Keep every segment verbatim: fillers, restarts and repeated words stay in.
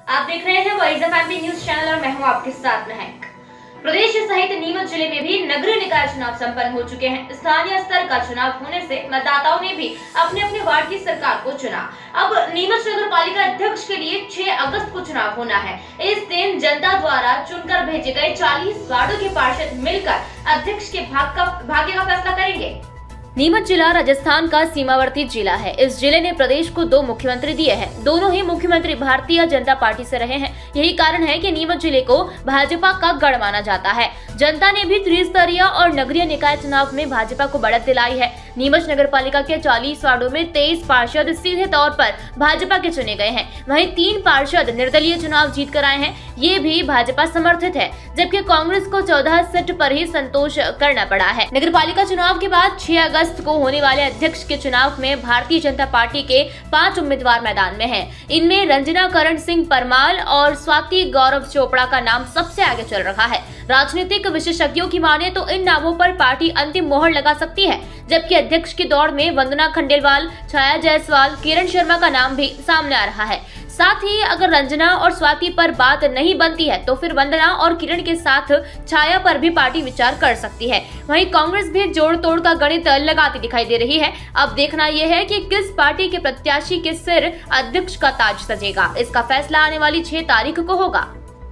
आप देख रहे हैं voice of MP news channel और मैं हूं आपके साथ महक। प्रदेश सहित नीमच जिले में भी नगरीय निकाय चुनाव संपन्न हो चुके हैं। स्थानीय स्तर का चुनाव होने से मतदाताओं ने भी अपने अपने वार्ड की सरकार को चुना। अब नीमच नगर पालिका अध्यक्ष के लिए छह अगस्त को चुनाव होना है। इस दिन जनता द्वारा चुनकर भेजे गए चालीस वार्डों के पार्षद मिलकर अध्यक्ष के भाग का भाग्य का फैसला करेंगे। नीमच जिला राजस्थान का सीमावर्ती जिला है। इस जिले ने प्रदेश को दो मुख्यमंत्री दिए हैं। दोनों ही मुख्यमंत्री भारतीय जनता पार्टी से रहे हैं। यही कारण है कि नीमच जिले को भाजपा का गढ़ माना जाता है। जनता ने भी त्रिस्तरीय और नगरीय निकाय चुनाव में भाजपा को बढ़त दिलाई है। नीमच नगर पालिका के चालीस वार्डो में तेईस पार्षद सीधे तौर पर भाजपा के चुने गए हैं। वहीं तीन पार्षद निर्दलीय चुनाव जीत कर आए हैं। ये भी भाजपा समर्थित है, जबकि कांग्रेस को चौदह सीट पर ही संतोष करना पड़ा है। नगर पालिका चुनाव के बाद छह अगस्त को होने वाले अध्यक्ष के चुनाव में भारतीय जनता पार्टी के पांच उम्मीदवार मैदान में हैं। इनमें रंजना करण सिंह परमाल और स्वाति गौरव चोपड़ा का नाम सबसे आगे चल रहा है। राजनीतिक विशेषज्ञों की माने तो इन नामों पर पार्टी अंतिम मोहर लगा सकती है, जबकि अध्यक्ष की दौड़ में वंदना खंडेलवाल, छाया जायसवाल, किरण शर्मा का नाम भी सामने आ रहा है। साथ ही अगर रंजना और स्वाति पर बात नहीं बनती है तो फिर वंदना और किरण के साथ छाया पर भी पार्टी विचार कर सकती है। वहीं कांग्रेस भी जोड़ तोड़ का गणित लगाती दिखाई दे रही है। अब देखना यह है कि किस पार्टी के प्रत्याशी के सिर अध्यक्ष का ताज सजेगा। इसका फैसला आने वाली छह तारीख को होगा।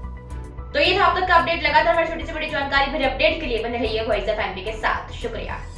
तो ये था अब तक का अपडेट। लगातार हर छोटी से बड़ी जानकारी भरे अपडेट के लिए बने रहिए वॉइस ऑफ एमपी के साथ। शुक्रिया।